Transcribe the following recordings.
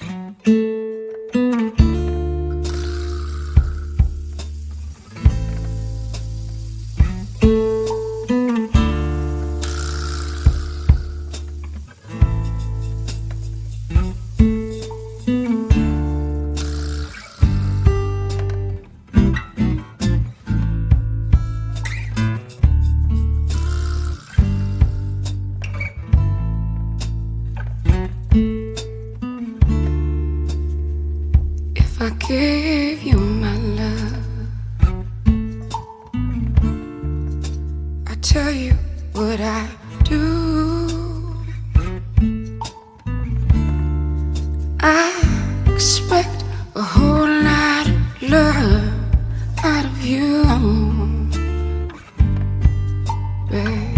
If I gave you my love, I tell you what I do. I expect a whole lot of love out of you, babe.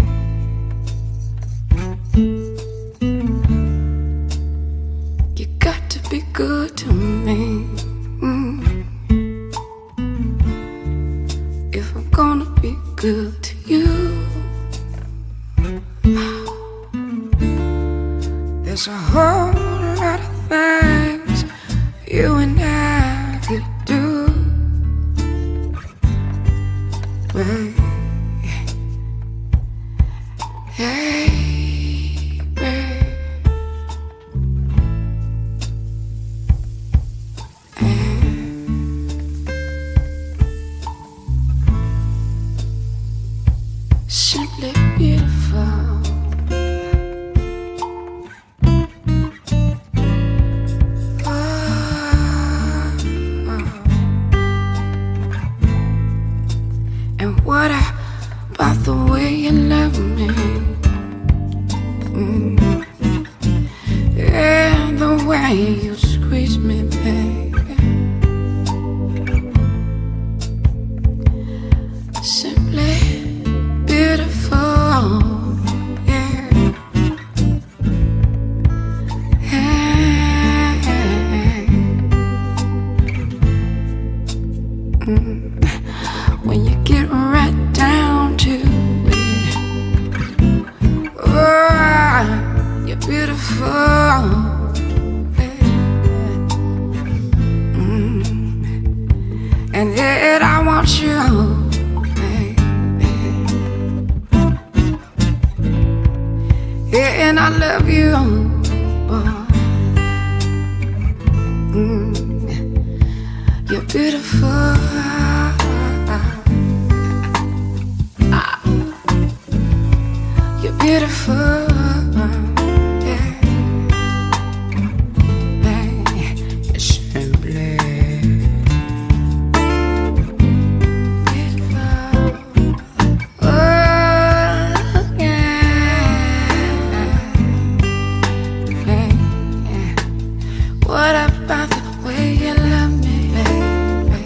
You got to be good to me. If I'm gonna be good to you, there's a whole lot of things you and I could do, babe. Hey, babe. Simply beautiful. And what about the way you love me? And the way you squeeze me, baby. Simply beautiful, yeah. Hey. When you get right down to it, oh, you're beautiful, yeah. And yet I want you, yeah, and I love you, boy. You're beautiful. You're beautiful, yeah. You're simply beautiful. Oh, what about the way you love me, baby?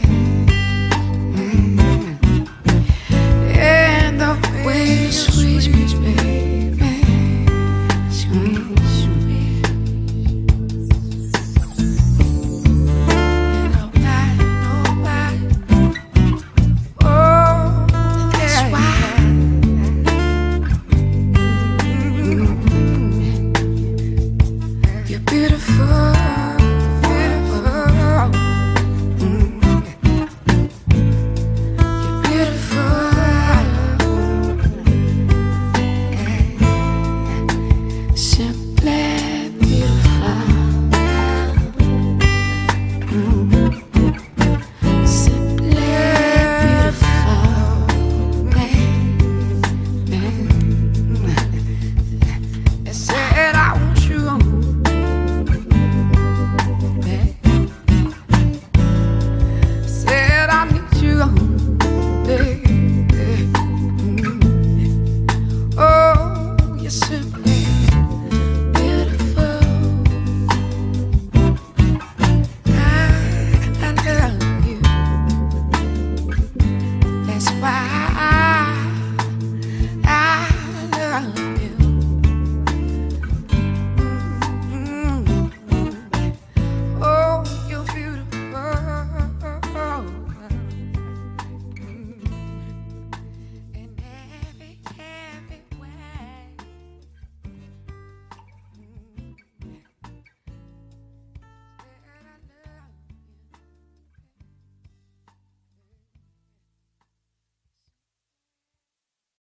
And the way you squeeze me, baby. Squeeze, squeeze. Nobody, nobody. Oh, that's why. You're beautiful.